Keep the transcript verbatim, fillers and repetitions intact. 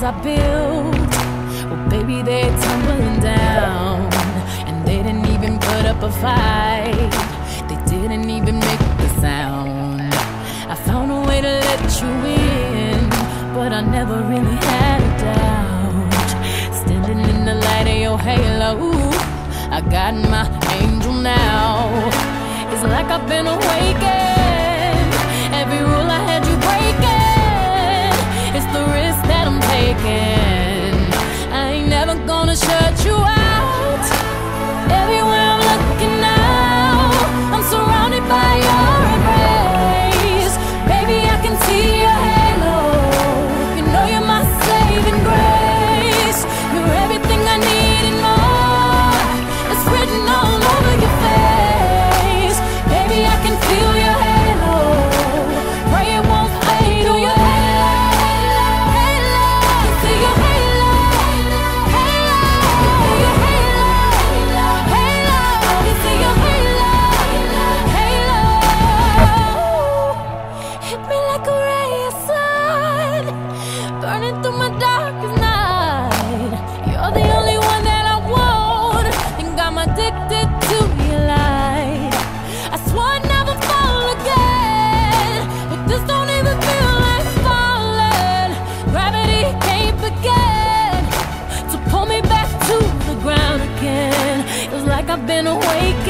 I built, well baby they're tumbling down. And they didn't even put up a fight, they didn't even make the sound. I found a way to let you in, but I never really had a doubt. Standing in the light of your halo, I got my angel now. It's like I've been awakened, every rule I had you breaking. It's the risk that I'm taking, I ain't never gonna shut you out. Everywhere I'm looking now, I'm surrounded by your embrace. Baby, I can see your halo, you know you're my saving grace. You're everything I need and more, it's written all over your face. Baby, I can feel your halo, pray it won't fade away. Through my darkest night, you're the only one that I want. Think I'm addicted to your light. I swore I'd never fall again, but this don't even feel like falling. Gravity can't begin to pull me back to the ground again. It's like I've been awakened,